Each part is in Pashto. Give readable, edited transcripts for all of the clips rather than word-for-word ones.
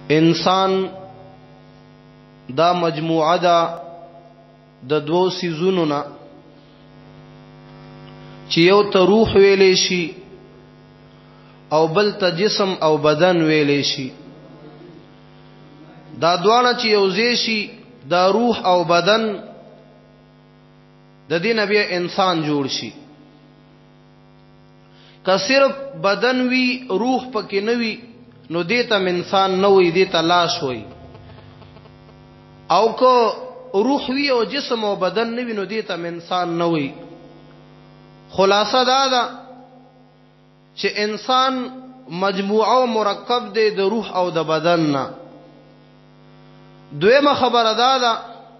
انسان دا مجموعه دا د دوو سيزونو نه چې یو ته روح ویلې شي او بل ته جسم او بدن ویلې شي. دا دواړه چې یوځای شي دا روح او بدن د دې نبی انسان جوړ شي. که صرف بدن وی روح پکې نه وي نو دې ته انسان نه وي، دې ته لاش وي. او که روح وی او جسم او بدن نه وي نو دې ته انسان نه وي. خلاصه دا ده چې انسان مجموعه او مرکب دی د روح او د بدن نه. دویمه خبره دا ده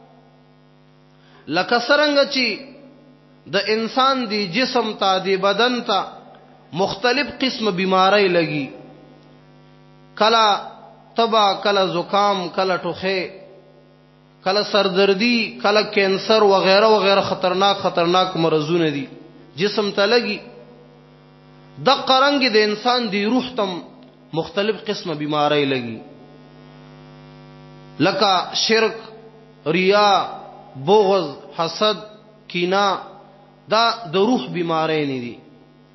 لکه څنګه چې د انسان دی جسم ته دی بدن ته مختلف قسم بیماری لګي، کله تبا، کله زکام، کله ټوخه، کله سردردی، کله کینسر وغیرہ وغیرہ خطرناک مرضونه دي جسم ته لګي. د قرنګ د انسان دی روح تم مختلف قسم بیماری لګي، لکه شرک، ریا، بغض، حسد، کینه، دا د روح بیماری نه دي.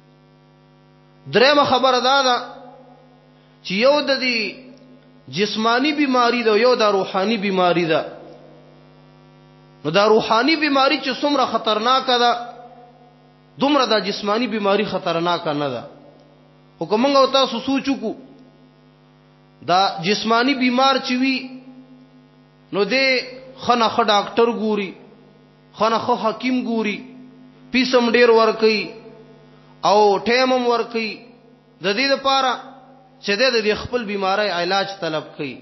درېمه خبره دا ده چې یو د دې جسمانی بیماری ده، یو د روحانی بیماری ده. نو دا روحانی بیماری چې څومره خطرناک ده دومره دا جسمانی بیماری خطرناک نه ده. خو کومنګ او تاسو سوچو کو دا جسمانی بیمار چې وي نو دې خنه خ ډاکټر ګوري، خنه خ حکیم ګوري، پیسم ډیر ور کوي او ټیمم ور کوي د دې لپاره چې د خپل بیماری علاج طلب کوي.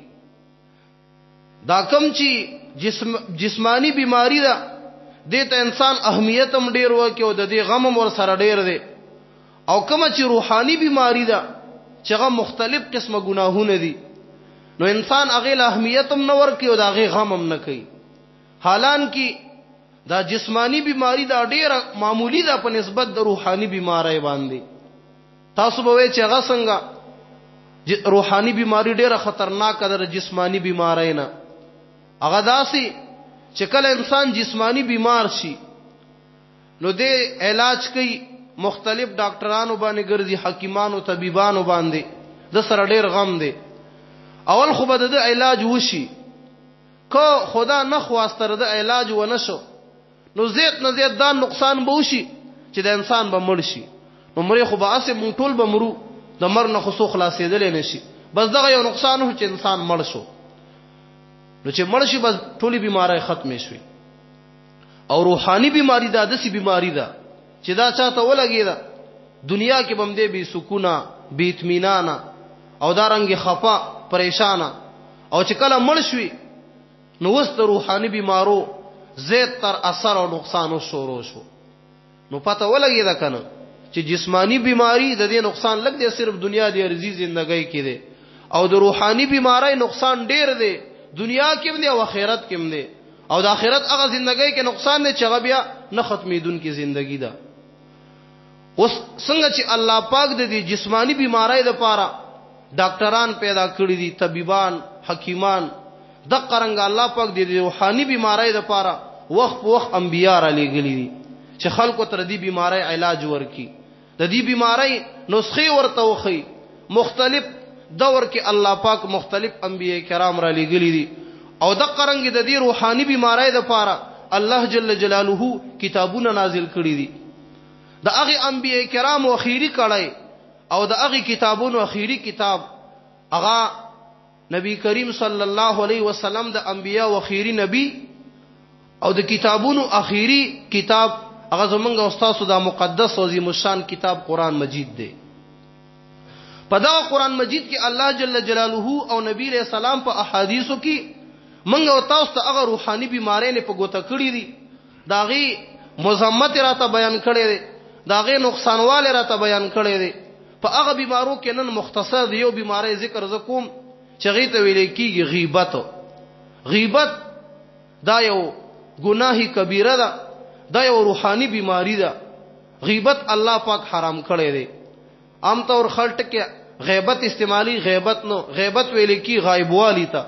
دا کم چې جسمانی بیماری ده دې ته انسان اهمیت هم ډیر ورکوي او د دې غم ور سره ډیر دی. او کوم چې روحانی بیماری ده چې هغه مختلف قسمه ګناهونه دي نو انسان هغه له اهمیت هم نه ورکوي او دا هغه غم هم نه کوي. حالان کې دا جسمانی بیماری دا ډیره معمولی ده په نسبت د روحانی بیماری باندې. تاسو به وایئ چې هغه څنګه روحانی بیماری ډیره خطرناک ده جسمانی بیماری نه. هغه داسي چې کله انسان جسمانی بیمار شي نو دې علاج کوي، مختلف ډاکټرانو باندې ګرځي، حکیمانو، طبيبانو باندې، د سره ډیر غم دی. اول خو به د علاج وشي، که خدا نه خواستره د علاج و نشو نو زیات نه زیات دا نقصان به وشي چې د انسان به مړ شي. نو مړ خو به اسه مونږ ټول به مرو، د مر نه خو خلاصېدل نه شي. بس دغه یو نقصان هو چې انسان مړ شو. نو چې مړ شي بس ټولي بیماری ختمې شوي. او روحانی بیماری دا داسې بیماری ده چې دا چاته ولګي ده دنیا کې بم دې بي سکونه، بي اطمینان او دارنګ خفا، پریشانه. او چې کله مړ شوي نو وست روحانی بیمارو زیات تر اثر او نقصان شروع شو. نو پته ولګي ده کنه چې جسمانی بیماری د دې نقصان لګ دی صرف دنیا دی ارزي ژوندۍ کې دی، او د روحانی بیماری نقصان ډیر دی دنیا کې هم دی او آخرت کې هم دی. او د آخرت هغه ژوندۍ کې نقصان دی چې هغه بیا نه ختمېدونکې ژوندۍ ده. اوس څنګه چې الله پاک د دې جسمانی بیماری لپاره ډاکټران پیدا کړی دي، طبيبان، حکیمان، د قرنګ الله پاک د روحانی بیماری لپاره وخت په وخت انبیا را لېږلي دي چې خلکو تر دې بیماری علاج ورکړي، د دې بیماری نسخې ورته وخی. مختلف دور کې الله پاک مختلف انبیاء کرام را لېږلي دي او د قرنګ د دې روحانی بیماری لپاره الله جل جلاله کتابونه نازل کړي دي. د هغه انبیاء کرام اخیری کړي او د هغه کتابونو اخیری کتاب هغه نبی کریم صلی الله علیه وسلم د انبیاء او اخیری نبی او د کتابونو اخیری کتاب هغه زمونږ استاد د مقدس او عظیم الشان کتاب قران مجید دی. په دا قران مجید کې الله جل جلاله او نبی علیہ السلام په احادیثو کې منګ او تاسو ته هغه روحانی بیماری نه په ګوته کړی دي، داغي مذمت راته بیان کړی دی، داغي نقصانواله راته بیان کړی دی. په هغه بیمارو کې نن مختصر دی یو بیماری ذکر زکوم چې غیته ویل کېږي غیبت. غیبت دا یو گناهی کبیره ده، دا یو روحانی بیماری ده. غیبت الله پاک حرام کړی دی. عام طور خلټ کې غیبت استعمالی غیبت نو غیبت ویل کی غایب والی تا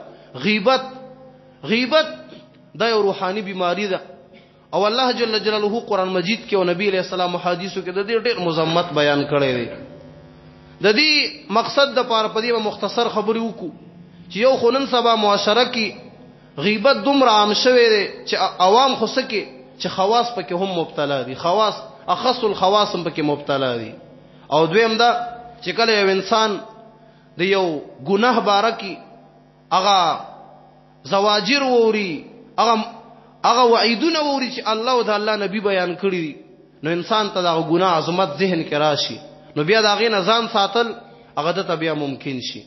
غیبت دا یو روحاني بیماری ده او الله جل جلاله قران مجید کې او نبی علیہ السلام حدیثو کې د دې ډېر مذمت بیان کړی دی د دې مقصد د پاره په دې مختصر خبرې وکړو چې یو خونن سبا معاشره کې غیبت دومره عام شوه دی چې عوام خو سکه چې خواص پکې هم مبتلا دي خواص اخص الخواص هم پکې مبتلا دي او دویم دا چې کله یو انسان د یو ګناه بارکی هغه زواجر ووري هغه وعیدونه ووري چې الله او د الله نبی بیان کړی نو انسان ته د ګناه عظمت ذهن کې راشي نو بیا دا غي نظام ساتل هغه ته بیا ممکن شي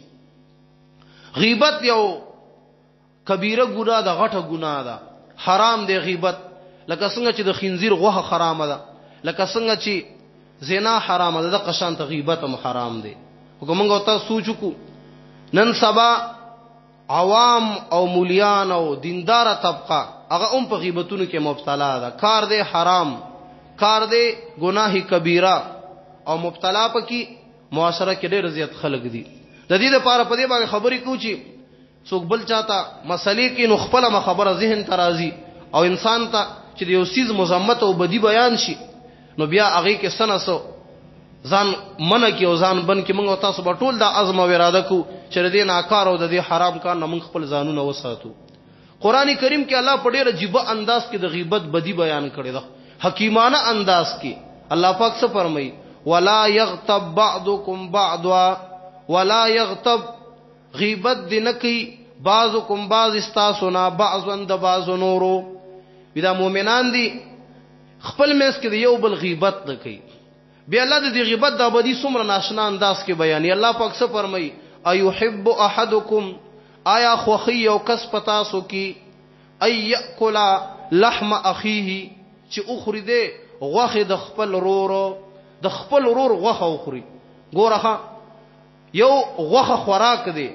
غیبت یو کبیره ګناه ده غټه ګناه ده حرام دی غیبت لکه څنګه چې د خنزیر غوښه حرامه ده لکه څنګه چې زنا حرامه ده د قشان ته غیبت هم حرام دی وګمنګ او تاسو سوچو نن سبا عوام او مولیان او دیندار طبقه هغه هم په غیبتونو کې مبتلا ده کار دی حرام کار دی گناهی کبیره او مبتلا پکې معاشره کې ډېر زیات خلک دي د دې لپاره په دې باندې خبرې کوو چې څوک بل چاته مسلې کې نو خپل خبره ذهن ترازی او انسان ته چې یو سیز مذمت او بدی بیان شي نو بیا هغه کې سنسو ځان منه کې او ځان بن کې موږ تاسو په ټول د عزم او اراده کو چې دې ناکار او د دې حرام کار نه موږ خپل ځانونه وساتو قران کریم کې الله په ډېر عجیب انداز کې د غیبت بدی بیان کړی دا حکیمانه انداز کې الله پاک څه فرمایي ولا یغتب بعضکم بعضا ولا یغتب غیبت دنکی بعضکم بعض استاسنا بعضن د بعض نورو دا مؤمنان دي خپل مېس کې یو بل غیبت نه کوي بیا الله د دې غیبت د ابدي څومره ناشنا انداز کې بیانې الله پاک څه فرمایي ايحب احدکم آیا خوخی او کس پتا سو کی اياكل لحم اخيه چې اخري دې غوخه د خپل رور غوخه اخري ګورخه یو غوخه خوراک دی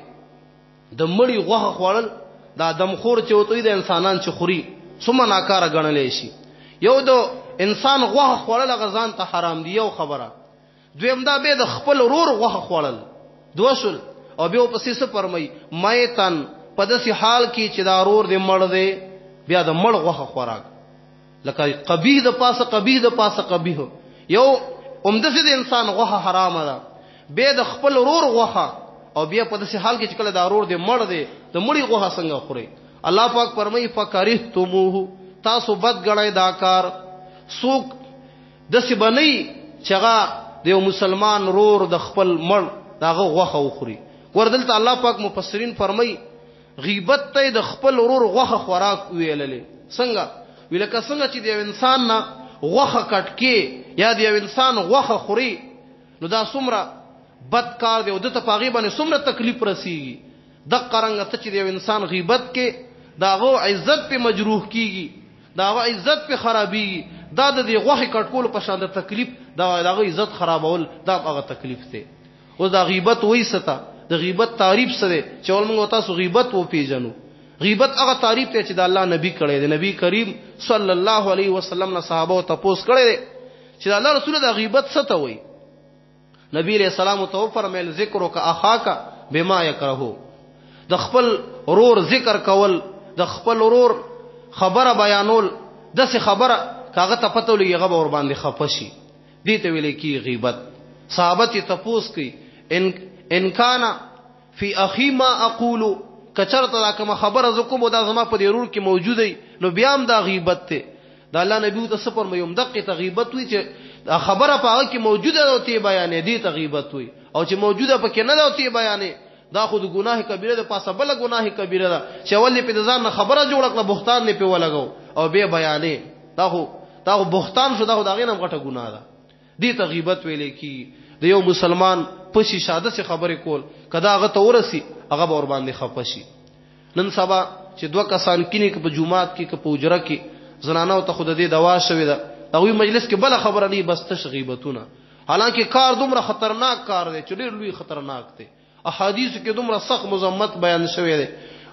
د مړی غوخه خوړل دا دمخور چې وته د انسانان چې خوري څومره ناکاره ګڼل شي یو د انسان غوخه خوړل غزان ته حرام دی یو خبره دویم دا به د خپل رور غوخه خوړل دوشل او بیا پسې څه فرمای مایتن په داسې حال کې چې دا رور دې مړ دی بیا د مړ غوخه خوراک لکه قبیح د پاسه قبیح یو عمده د انسان غوخه حرام ده به د خپل رور غوخه او بیا په داسې حال کې چې کله دا رور دې مړ دی د مړی غوخه څنګه خوري الله پاک فرمایي فکرهتموه تاسو بد غړای دا کار سوق داسې بنئ چې هغه د یو مسلمان رور د خپل مړ داغه غوخه وخوري وردلته الله پاک مفسرین فرمایي غیبت ته د خپل رور غوخه خوراک ویللې څنګه ویلکه څنګه چې د انسان نه غوخه کټکی یا د انسان غوخه خوري نو دا څومره بد کار دی او د ته پاغي باندې څومره تکلیف رسیږي د قرنګ ته چې د انسان غیبت کې داغه عزت په مجروح کیږي داغه عزت په خرابيږي دا د غوخه کټکول په شان د تکلیف داغه عزت خرابول دا هغه تکلیف دی او دا غیبت وای ستا د غیبت تعریف سره چې ولمنګ تاسو غیبت و پیژنو غیبت هغه تعریف ته چې د الله نبی کړی دی نبی کریم صلی الله علیه وسلم نه صحابه ته پوښت کړی چې الله رسول د غیبت څه ته وای نبی علیہ السلام تو فرمایل ذکرک اخاک بما یکرهو د خپل رور ذکر کول د خپل رور خبره بیانول دغه خبره کاغه ته پته لګي هغه ور باندې خفشي دي ته ویل کی غیبت صحابه ته تپوس کی ان کان فی اخی ما اقول کچرته دا کوم خبره زکوم دا زما په ضرور کې موجوده نو بیا هم دا غیبت ته دا الله نبی ته سفر مې دقه ته غیبت وی چې خبره پاغه کې موجوده ده ته بیانې دي ته غیبت وی او چې موجوده پکې نه ده ته بیانې دا خود ګناه کبیره ده پاسه بل ګناه کبیره ده چې ولې په ځان خبره جوړ کړه بهتان نه په ولګو او به بیانې دا خو بهتان شو دا خو دغه نه غټه ګناه ده دي ته غیبت ویلې کی د یو مسلمان پشي شاده سے خبرې کول کدا هغه ته ورسی هغه ور باندې خپشي نن سبا چې دوه کسان کینی په جمعات کې په اجره کې زنانو ته خود دې دوا شوی ده دغه مجلس کې بل خبره نه بس تشغیبتونه حالانکه کار دومره خطرناک کار دی چې ډېر لوی خطرناک دی احادیث کې دومره سخت مذمت بیان شوی دی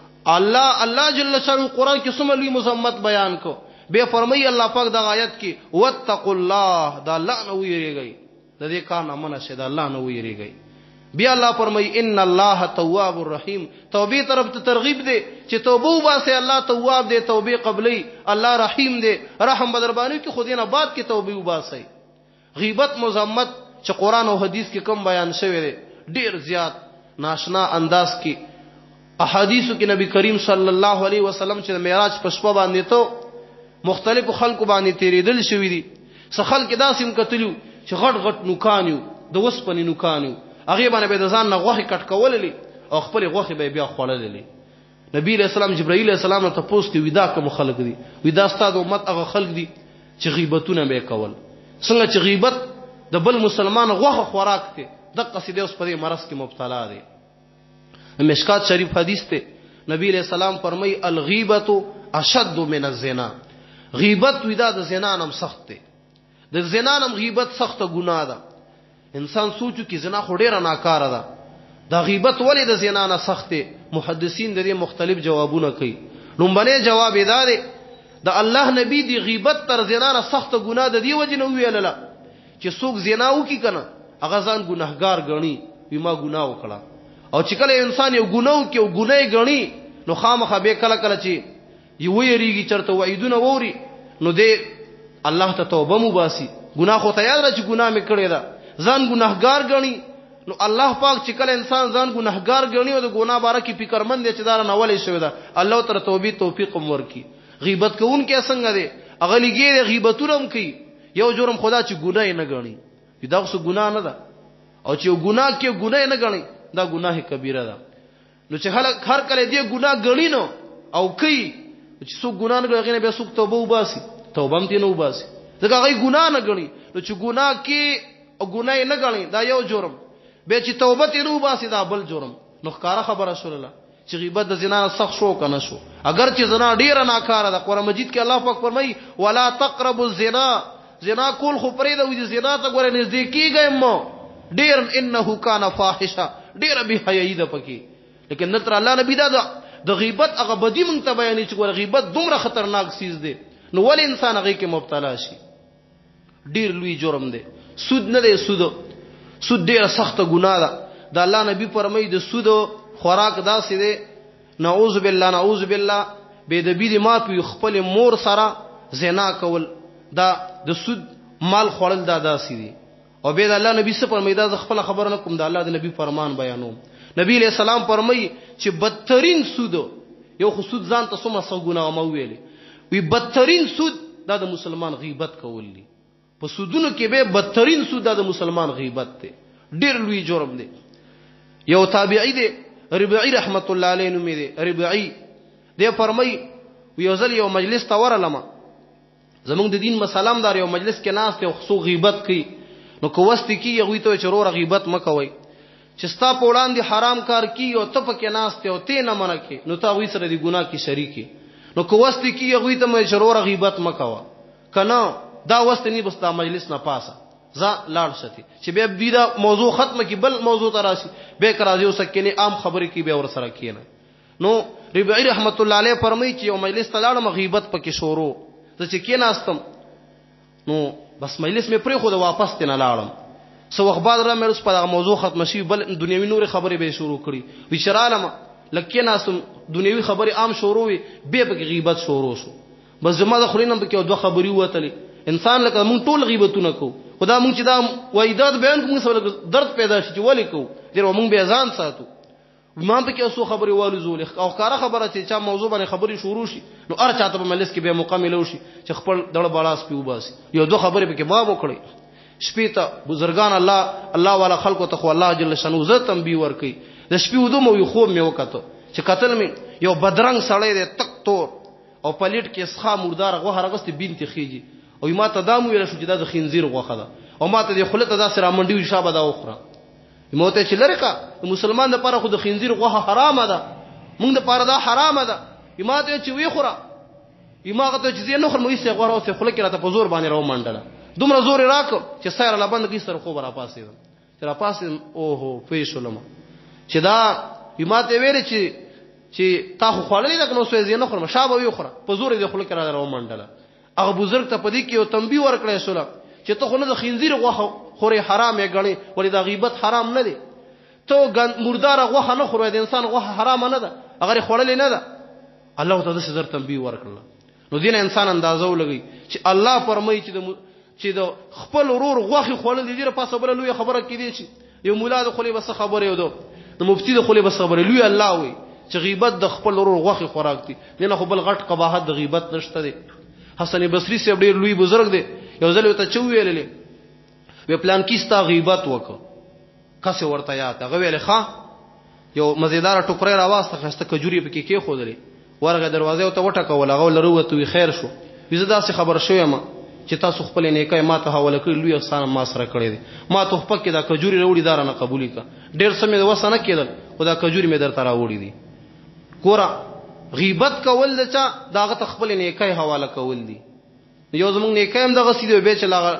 الله جل شانه قران کې څومره لوی مذمت بیان کو به فرمایي الله پاک د آیت کې واتقوا الله دا الله نه ویریږي د دې کار نه منشه دا الله نه ویریږي بیا الله فرمای ان الله تواب الرحیم. توبې طرف ته ترغیب دی چې توبه وباسه. الله تواب دی، توبې قبلی. الله رحیم دی، رحم بدربانی کې خودینه بعد کې توبې وباسه. غیبت مذمت چې قران او حدیث کې کوم بیان شوی دی ډیر زیات ناشنا انداز کې احادیثو کې نبی کریم صلی الله علیه وسلم چې معراج په شپه باندې ته مختلف خلکو باندې تیریدل شوی دي. څه خلک داسې کتلو چې غټ غټ نوکانیو د وسپنې نوکانیو هغه باندې به د ځان نه غوخه کټ کوللې او خپل غوخه به بیا خوړلې. نبی رسول الله جبرائیل علیه السلام ته پوښتنه کوي دا کوم خلک دي؟ وی دا ستاسو امت هغه خلک دي چې غیبتونه به کول. څنګه چې غیبت د بل مسلمان غوخه خوراک ته د قصیده اوس په دې مرض کې مبتلا دي. مشکات شریف حدیث ته نبی علیہ السلام فرمای الغیبت اشد من الزنا. غیبت ودا د زنا نم سخت دی. د زنا نم غیبت سخت ګناه ده. انسان سوچو کې زنا خو ډیره ناکاره ده. دا غیبت ولې د زنا نه سخت دی؟ محدثین د دې مختلف جوابونه کوي. لومبنه جواب دا دی د الله نبی دی غیبت تر زنا نه سخت ګناه ده. دی وجه نو ویل چې څوک زنا وکي کنه هغه ځان ګناهګار غني وي ما ګناه وکړه. او چې کله انسان یو ګناه کوي او ګناه غني نو خامخا به کله کله چې یو یریږي چرته وعیدونه ووري نو دې الله ته توبه مباسي. ګناه خو ته یاد را چې ګناه مې کړی دا ځان ګناهګار غني. نو الله پاک چې کله انسان ځان ګناهګار غني او د ګناه باره کې فکرمند دي چې دا نه ولې شوی دا الله تر توبې توفیق ورکړي. غیبت کوونکې څنګه دی؟ هغه لګي غیبتونه هم کوي. یو جرم خدا چې ګناه نه غني دا څه ګناه نه ده. او چې ګناه کې ګناه نه غني دا ګناه کبیره ده. نو چې هر کله دې ګناه غني نو او کوي چې څوک ګناه نه غني به څوک توبه وباسي. توبه هم تینو وباسي ځکه هغه ګناه نه غني. نو چې ګناه کې او ګناه نه غني دا یو جرم. به چې توبه تینو وباسي دا بل جرم. نو ښکارا خبره رسول الله چې غیبت د زنا سخت شو کنه شو. اگر چې زنا ډیره ناکاره ده قرآن مجید کې الله پاک فرمایي ولا تقربوا الزنا. زنا کول خو پرې د زنا ته ګوره نږدې کیږئ مو ډیر انه کان فاحشه ډیر به حیايي ده پکې. لیکن نتر الله نبی دا د غیبت هغه بدی مونږ ته بیانې چې ګوره غیبت دومره خطرناک چیز دی نو ول انسان هغه کې مبتلا شي. ډیر لوی جرم دی. سود نه دی. سود ډیره سخته ګناه ده. د الله نبی فرمایي د سود خوراک داسې دی نعوذ بالله به د بيد ما په خپل مور سره زنا کول دا د سود مال خوړل دا داسې دي. او به د الله نبی څخه فرمایي دا خپل خبر نه کوم د الله د نبی فرمان بیانوم. نبی علیہ السلام فرمایي چې بدترین سود یو خو سود ځان ته څومره څو ګناه مو ویلي وی بدترین سود دا د مسلمان غیبت کول دي. په سودونو کې به بدترین سود دا د مسلمان غیبت دی. ډیر لوی جرم دی. یو تابعی دی ربعی رحمت الله علیه نوم دی. ربعی دی فرمایي یو ځل یو مجلس ته ورلم زمونږ د دین مسالم دار یو مجلس کې ناس ته خصو غیبت کوي نو کوستی کی یوې ته چرور غیبت مکوي چې ستا په وړاندې حرام کار کی او ته پکې ناس ته او ته نه منکه نو تا وې سره دی ګناه کې شریکی نو کوستی کی یوې ته مې چرور غیبت مکوا کنه دا وست نه بستا مجلس نه پاسه ځا لاړ شتي چې به دې دا موضوع ختمه کی بل موضوع تراشي به کرا دیو سکینه عام خبرې کی به ور سره کینه. نو ربعی رحمت الله علیه فرمایي چې یو مجلس ته لاړم غیبت پکې شروع ته چې کیناستم نو بس مجلس مې پرې خو دا واپس تنه لاړم. سو وخت بعد را مې اوس په موضوع ختم شي بل دنیوي نور خبرې به شروع کړي وشرالم لکه ناسم دنیوي خبرې عام شروع وي به په غیبت شروع شو. بس زما د خورینم په کې دوه خبرې وته انسان لکه مونږ ټول غیبتونه کو خدا مونږ چې دا وایدات بیان کوم سره درد پیدا شي چې ولې کو درو مونږ به ځان ساتو ما په کې اوسو خبرې والو زول او کار خبره چې چا موضوع باندې خبرې شروع شي نو ار چاته په مجلس کې به مکمل وشي چې خپل دړ بالاس پیو باسي یو دوه خبرې په کې باب وکړي شپې ته بزرګان الله والا خلکو ته خو الله جل شانو ز تنبیه ور کوي د شپې ودو مو خو مې وکړو چې قتل مې یو بدرنګ سړی دی تک تور او پلیټ کې اسخا مردار غوه رغست بنت خيجي او ما ته دامو ویل شو چې دا د خنزیر غوخه ده او ما ته د خلته دا سره منډي شابه دا اخره موته چې لره کا مسلمان د پاره خو د خنزیر غوخه حرامه ده موږ د پاره دا حرامه ده ما ته چې وی خوره ما ته چې زه نه خور مې سه غوړ او سه خلک راته په زور باندې راو منډله دومره زور راکو چې سیر لا بند کی سره خو برا پاسې چې را پاسې اوهو فیشلم چې دا ما ته ویل چې تا خو خړلې ده نو سوې زه نه خورم شابه وی خوره په زور دې خلک راو منډله هغه بزرګ ته پدې کې یو تنبیه ورکړې شو چې ته خو نه د خنزیر غوخه خوري حرام یې غني ولې دا غیبت حرام نه دی ته مردار غوخه نه خوري د انسان غوخه حرام نه ده اگر خورل نه ده الله تعالی سره تنبیه ورکړه نو دین انسان اندازو لګي چې الله فرمایي چې د خپل ورور غوخه خورل دي په صبر لوی خبره کې دي چې یو مولا د خلی بس خبره یو د مفتی د خلی بس خبره لوی الله وي چې غیبت د خپل ورور غوخه خوراک دي نه خو بل غټ قباحت د غیبت نشته دي حسن بصری سے ډیر لوی بزرگ دی یو ځل ته چویلې وی پلان کیستا غیبت وکړه کسه ورته یاد هغه ویل ښا یو مزیدار ټوکرې راواسته خسته کجوري پکې کې خودلې ورغه دروازه ته وټه کول هغه لروته وی خیر شو وزدا سي خبر شوم چې تاسو خپل نیکه ما ته حواله کړی لوی احسان ما سره کړی دي ما ته په کې دا کجوري وروړي دار نه قبولې کا ډیر سمې وسنه کېدل خدا کجوري مې درته راوړي دي ګوره غیبت کول د چا داغه تخپل نیکه حواله کول دي یو زمونږ نیکه هم دغه سیده به چلا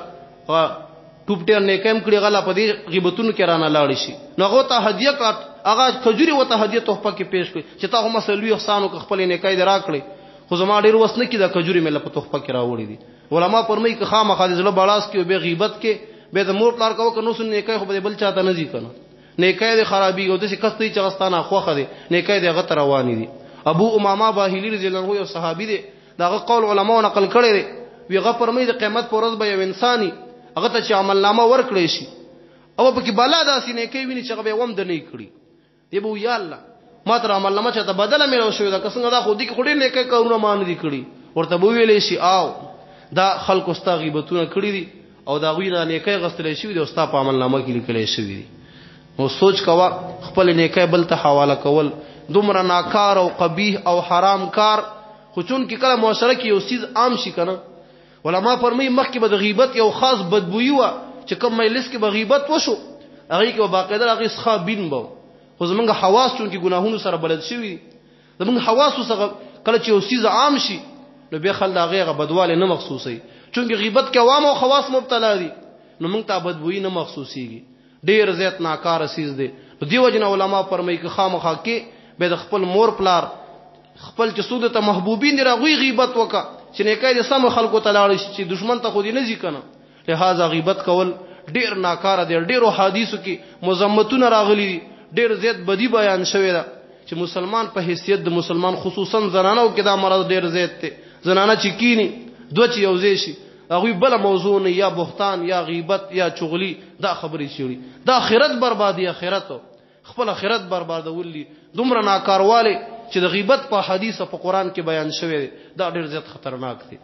ټوپټر نیکه هم کړي غلا په دې غیبتونو کې رانه لاړ شي نو هغه ته هدیه کاټ هغه کجوري وته هدیه تحفه کې پیش کړي چې تا هم مسلوي احسانو خپل نیکه دې راکړي خو زما ډیر وسنه کې دا کجوري مې په تحفه کې راوړي دي علما پرمای که خامخا دې زله بالاس کې به غیبت کې به د مور پلار کو نو سن نیکه خو به بل چاته نه ځي کنه نیکه دې خرابي او دې کستې چغستانه خوخه دې نیکه دې غت رواني دي ابو امامه باهلی رضی الله عنه یو صحابي دی داغه قول علماء نقل کړي دي وی غفرمای د قیامت پر ورځ به یو انساني هغه ته چې عمل نامه ورکړي شي او په کې بالا داسې نه کوي ویني چې هغه به وم د نه کړی دی بو یا الله ما تر عمل نامه چاته بدله مې شوی دا څنګه دا خو دې کړي نه کوي کارونه مان دي کړی ورته بو ویلې شي او دا خلکو ستا غیبتونه کړی دي او دا غوی نه نیکي غستلې شوی دی او ستا په عمل نامه کې لیکل شوی دی نو سوچ کوا خپل نیکي بل ته حواله کول دومره ناکار او قبیح او حرام کار خو چون کې کله معاشره کې یو چیز عام شي کنه علما فرمایي مخکې به د غیبت یو خاص بدبوئی و چې کوم مجلس کې به غیبت وشو هغه کې به باقاعده هغه ښابین بو خو زمونږ حواس چون کې ګناهونو سره بلد شوی زمونږ حواس سره کله چې یو چیز عام شي نو به خل هغه بدواله نه مخصوصي چون کې غیبت کې عوام او خواص مبتلا دي نو موږ ته بدبوئی نه مخصوصيږي ډیر زیات ناکاره چیز دی دیو جن علما فرمایي که خامخا کې به د خپل مور پلار خپل چې سود ته محبوبین دی راغوي غیبت وکا چې نه کوي د سم خلکو ته لاړ شي چې دشمن ته خو دې نه ځي کنه لہذا غیبت کول ډیر ناکاره دی ډیرو حدیثو کې مذمتونه راغلي دي ډیر زیات بدی بیان شوی دا چې مسلمان په حیثیت د مسلمان خصوصا زنانو کې دا مرض ډیر زیات دی زنانه چې کینی دوه چې یوځي شي هغه بل موضوع نه یا بهتان یا غیبت یا چغلی دا خبرې شي دا آخرت بربادي آخرت خپل آخرت بربادولي دومره ناکارواله چې د غیبت په حدیث او په قران کې بیان شوی دی دا ډیر زیات خطرناک دی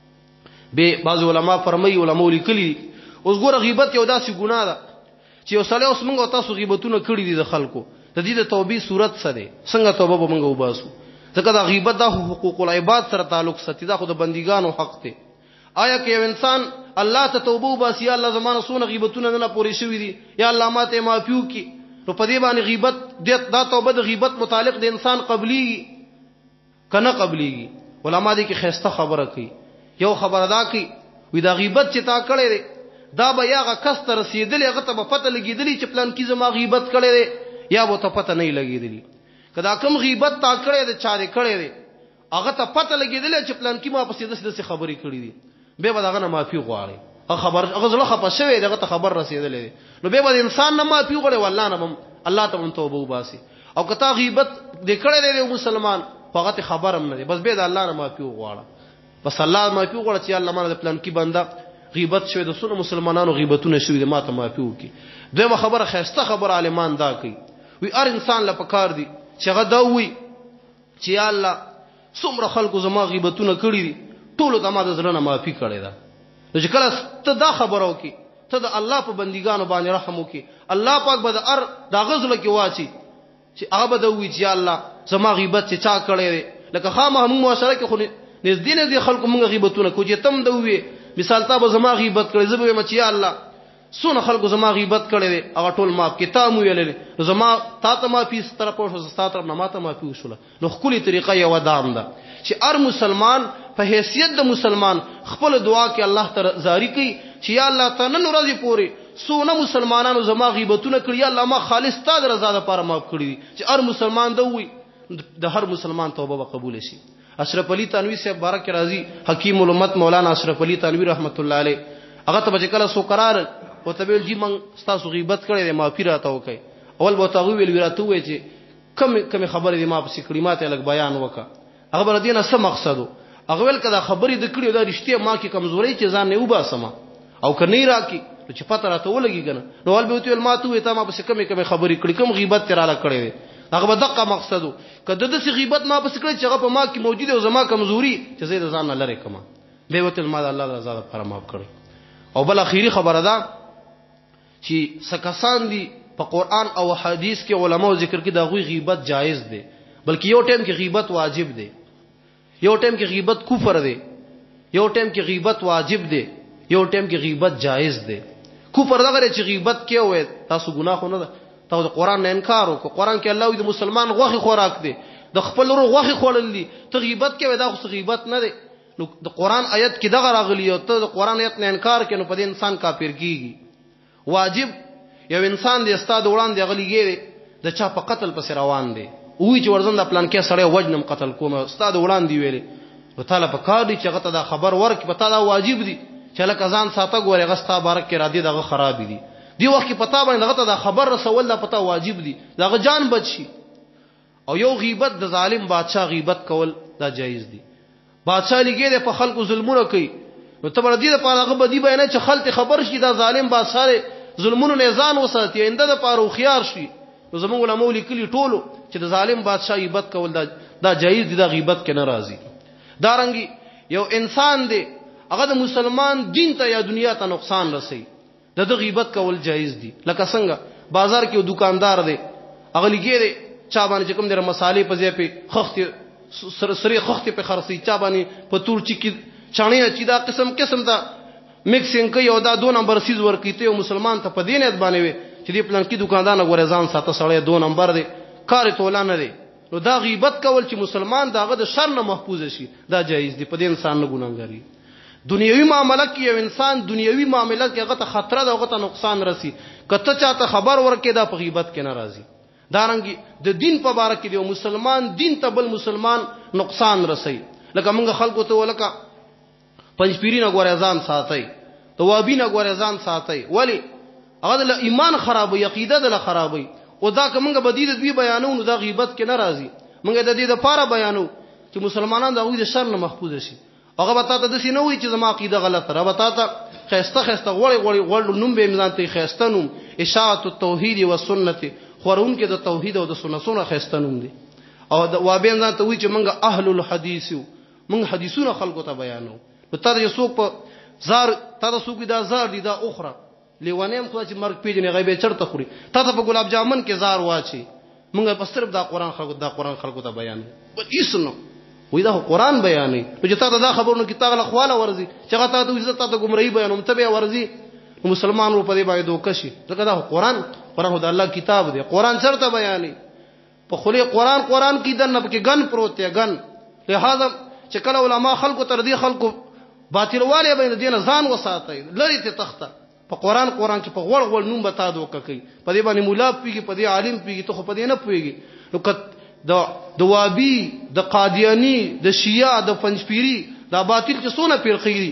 به بعض علما فرمایي علما لیکلي اوس ګوره غیبت یو داسې ګناه ده چې یو سړی اوس موږ تاسو غیبتونه کړی دي د خلکو د دې د توبې صورت څه ده څنګه توبه به موږ وباسو ځکه دا غیبت د حقوق العباد سره تعلق ساتي دا خو د بندګانو حق دی آیا که یو انسان الله ته توبه وباسي یا الله زمانه سونه غیبتونه نه پوری شوی دي یا الله ماته معافیو کی نو په دې باندې غیبت دا توبه د غیبت متعلق د انسان قبلی کنه قبلی علما دې کې خسته خبره کوي یو خبره دا کوي وی دا غیبت چې تا کړی دی دا به یاغه کس ته رسیدلی هغه ته په پته لګیدلی چې پلان کې زما غیبت کړی دی یا به ته پته نه لګیدلی کدا کوم غیبت تا کړی دی چا دې کړی دی هغه ته پته لګیدلی چې پلان کې ما په سیده خبرې کړې دي به دغه نه معافي غواړي خبر هغه زله خپه شوی دغه ته خبر رسیدلی نو به انسان نه معافي غواړي والله نه الله ته توبه وباسي او کته غیبت دې کړی دی مسلمان هغه ته خبر هم نه دی بس به د الله نه معافي غواړي بس الله معافي غواړي چې الله مانه د پلان کې بنده غیبت شوی د سونه مسلمانانو غیبتونه شوی د ماته معافي وکي دغه خبره خسته خبر عالمان دا کوي وی ار انسان له پکار دی چې هغه دا وی چې الله څومره خلکو زما غیبتونه کړی دي ټول ته ما د زړه نه معافي کړی دا چې کله ته دا خبرو کی ته د الله په بندګانو باندې رحم وکي الله پاک به د ار دا غزل کې واچي چې هغه به دوی چې الله زما غیبت چې چا کړی دی لکه خامہ هم معاشره کې خو نږدې نږدې خلکو موږ غیبتونه کو چې تم دوی مثال تا به زما غیبت کړی زه به مچ یا الله سونه خلکو زما غیبت کړی دی هغه ټول ما کتاب ویلې زما تا ته ما فیس طرف او ستا طرف نه ما ته ما فی وشله نو خولي طریقه یو دام ده چې ار مسلمان په حیثیت د مسلمان خپل دعا کې الله تعالی زاری کوي چې یا الله تعالی نن ورځې پوری سونه مسلمانانو زما غیبتونه کړی یا الله ما خالص تا د رضا لپاره معاف کړی چې ار مسلمان دوی د هر مسلمان توبه قبول شي اشرف علي تنوی سے بارک راضی حکیم الامت مولانا اشرف علي تنوی رحمت الله علیه هغه ته چې کله سو قرار او تبیل جی من تاسو غیبت کړی دی معافی راته وکي اول به تاسو ویل ورته وای چې کم خبرې دي ما په سکړی ماته لګ بیان وکا هغه بر دینه څه مقصدو هغه ول کدا خبرې د کړیو دا رښتیا ما کې کمزوري چې ځان نه وباسم او کني راکی چې پته راته ولګي کنه نو ول به ویل ما ته وې ته ما په کم خبرې کړې کم غیبت تراله کړې هغه به دغه مقصدو کده د غیبت ما په کړې چې هغه په ما کې موجوده او زما کمزوري چې زه ځان نه لری کما به وته ما د الله رضا لپاره معاف کړی او بل اخیری خبره ده چې سکسان دي په قران او حدیث کې علماو ذکر کې دا غوي غیبت جایز دی بلکې یو ټیم کې غیبت واجب دی یو ټیم کې غیبت کفر دی یو ټیم کې غیبت واجب دی یو ټیم کې غیبت جایز دی کفر دغه چې غیبت کې وې تاسو ګناه خو نه ده تاسو د قران نه انکار وکړو قران کې الله د مسلمان غوخي خوراک دی د خپل روح غوخي خورل دي ته غیبت کې دا خو غیبت نه دی نو د قران آیت کې دغه راغلی او ته د قران آیت نه انکار کړي نو په دې انسان کافر کیږي واجب یو انسان د استاد وړاندې غلیږي د چا په قتل پس روان دی وی چې ورزند پلان کې سړی وجنم قتل کوم استاد وړاندې ویلي او تعالی په کار دی چې هغه ته دا خبر ورک پتا دا واجب دی چې لکه ځان ساته ګوري غستا بارک کې را دي دغه خراب دي دی وخت کې پتا باندې هغه ته دا خبر رسول دا پتا واجب دی دغه جان بچي او یو غیبت د ظالم بادشاہ غیبت کول دا جایز دی بادشاہ لګي د په خلکو ظلمونه کوي نو ته بر دې لپاره هغه بدی بیان چې خلک خبر شي دا ظالم بادشاہ ظلمونو نه ځان وساتي انده د پاره خيار شي نو زموږ علماء لیکلي ټولو چې د ظالم بادشاہ غیبت کول دا جایز دي دا غیبت کې ناراضي دا رنګي یو انسان دی هغه د مسلمان دین ته یا دنیا ته نقصان رسي د غیبت کول جایز دي لکه څنګه بازار کې یو دکاندار دی هغه لګي دی چا باندې کوم در مصالې په ځای په خخت سری خخت په خرسي چا باندې په تور چکی چانه چې دا قسم دا میکسینګ کوي او دا 2 نمبر سیز ورکیته یو مسلمان ته په دینت باندې وي چې دې پلان کې دکاندار غوړې ځان ساته سړی 2 نمبر دی کار ته نه دی نو دا غیبت کول چې مسلمان داغه د شر نه محفوظ شي دا جایز دی په دې انسان نه ګناګاری دنیوي معاملات کې یو انسان دنیوي معاملات کې هغه ته خطر ده هغه ته نقصان رسی کته چاته خبر ورکې دا په غیبت کې ناراضي دارنګي د دین په باره کې یو مسلمان دین ته بل مسلمان نقصان رسی لکه موږ خلکو ته ولکه پنځپيري نه غوړې ځان ساتي توابین غوړې ځان ساتي ولی هغه د ایمان خرابوي عقیده د خرابوي او دا کومه بدیل دوی بیانونو دا غیبت کې ناراضي موږ د دې لپاره بیانو چې مسلمانان د غوې د شر نه محفوظ شي هغه وتا ته د سینه وي چې زما عقیده غلطه را وتا ته خسته غوړ نوم به امزان ته خسته نوم اشاعت التوحید و سنت خورون کې د توحید او د سنتونو خسته نوم دي او د وابه امزان ته وي چې موږ اهل الحديث موږ حدیثونه خلکو ته بیانو نو تر یو څوک په زار تر څوک دا زار دي دا اخرى لیوانیم خو چې مرګ پیژنې غیبه چرته خوري ته په ګلاب جامن کې زار واچي موږ په صرف دا قران خلکو ته بیانو بل هیڅ وې دا قرآن بیانې نو چې تاسو دا خبرونه کې تاغله خواله ورزي چې هغه تاسو عزت تاسو ګمړی بیانوم ته به ورزي مسلمانانو په دې باندې دوکشي ځکه دا قرآن هو د الله کتاب دی قرآن چرته بیانې په خله قرآن کې دنه کې ګن پروت دی ګن لہذا چې کله علما خلکو تر دې خلکو باطلواله به دین ځان وساتي لری ته تخته په قرآن کې په غوړ نوم بتا دوکه کوي په دې باندې مولا پیږي په دې عالم پیږي ته خو په دې نه پیږي نو د وابي د قادیانی د شیعه د پنځپيري دا باطل چې څونه پیر خيري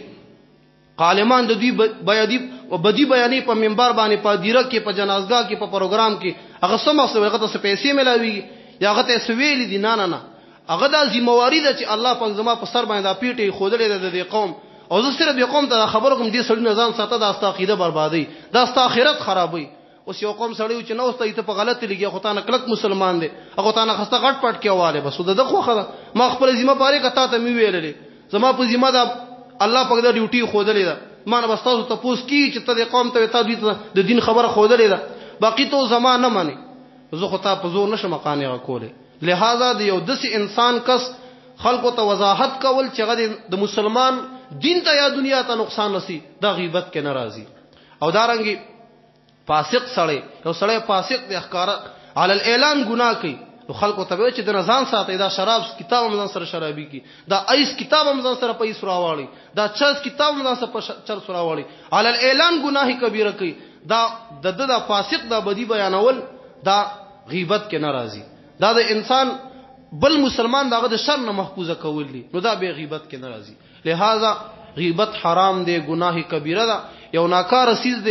عالمان د دوی بیادی او بدی بیانې په منبر باندې په دیره کې په جنازګاه کې په پروګرام کې هغه سم هغه ته پیسې ملاوي یا هغه ته سویل دي نه هغه د ذمہواری ده چې الله پاک زما په سر باندې پیټي خودلې د قوم او زه سره د قوم ته خبر کوم دي سړي نظام ساته د استاخیده بربادي د استاخرت خرابوي اوس یو قوم سړی چې نو ستې ته په غلط لګي خو تا نه کلک مسلمان دی هغه تا نه خسته غټ پټ کېواله بس د خو خره ما خپل ذمہ پاره کته ته می ویلې زما په ذمہ دا الله پاک دا ډیوټي خودلې ده ما نه بس تاسو ته پوس کی چې ته د قوم ته د دین خبره خودلې ده باقی ته زما نه مانی زه خو ته په زور نشم قانع کوله لہذا د یو دس انسان کس خلکو ته وضاحت کول چې هغه د مسلمان دین ته یا دنیا ته نقصان رسی دا غیبت کې ناراضي او دارنګي فاسق سړی یو سړی فاسق د احکار علی الاعلان ګناه کوي نو خلکو ته چې د نزان ساتي دا شراب کتاب مزان سره شرابي کی دا ایس کتاب مزان سره پیس راوړي دا چرس کتاب مزان سره چرس راوړي علی الاعلان ګناه کبیره کوي دا د فاسق دا بدی بیانول دا غیبت کې ناراضي دا د انسان بل مسلمان داغه د شر نه محفوظه کول دي نو دا به غیبت کې ناراضي لہذا غیبت حرام دی گناه کبیره ده یو ناکار سیز دی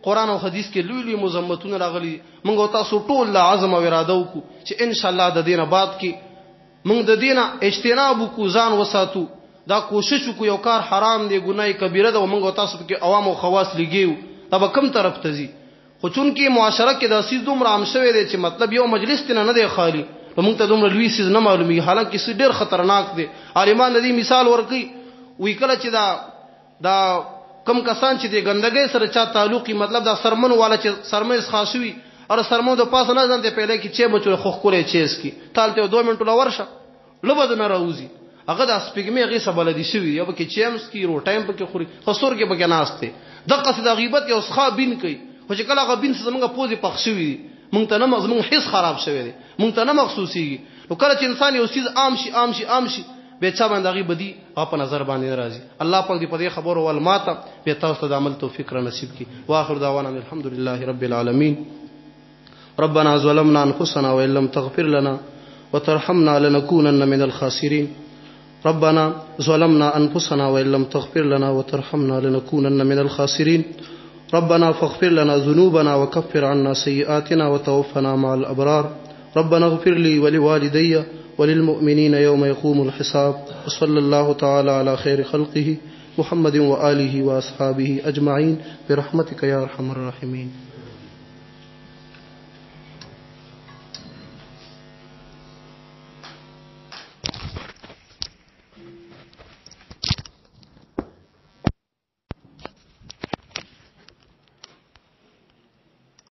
قران او حدیث کې لوی لوی مذمتونه راغلي موږ تاسو ټول له عزم او اراده وکړو چې ان شاء الله د دینه بعد کې موږ د دینه اجتناب کو ځان وساتو دا کوشش کو یو کار حرام دی ګناي کبیره ده او موږ تاسو کې عوام او خواص لګیو دا به کم طرف ته زی خو چون کې معاشره کې د سیز دومره عام شوی دی چې مطلب یو مجلس ته نه دی خالی موږ ته دومره لوی سیز نه معلومي حالانکه سیز ډیر خطرناک دی عالمان دې مثال ورکي وی کله چې دا کم کسان چې د ګندګۍ سره چا تعلقي مطلب دا سرمن والا چې سرمن خاصوي او سرمن د پاسه نه ځنته پیدا کی چې مچو خو کولې چیز کی تالته 2 منټه لا ورشه لبد نه راوځي هغه د سپګمې غي سبلدي شوی یو کې چیمس کی رو ټایم پکې خوري خسور کې پکې ناشته دغه څه د غیبت یو ښه بین کوي خو چې کله غبین څنګه پوزي پخښوي مونږ ته نه مزمون حس خراب شوی دی مونږ ته نه مخصوصي نو کله چې انسان یو چیز عام شي به چا باندې غي بدی په نظر باندې راځي الله پاک دې په دې خبرو ول ماته به تاسو ته د عمل توفیق را نصیب کړي واخر دعوانا الحمدلله رب العالمین ربنا ظلمنا انفسنا وان لم تغفر لنا وترحمنا لنكونن من الخاسرين ربنا ظلمنا انفسنا وان لم تغفر لنا وترحمنا لنكونن من الخاسرين ربنا فاغفر لنا ذنوبنا وكفر عنا سيئاتنا وتوفنا مع الابرار ربنا اغفر لي ولوالدي وللمؤمنين يوم يقوم الحساب وصلى الله تعالى على خير خلقه محمد وآله وأصحابه أجمعين برحمتك يا أرحم الراحمين.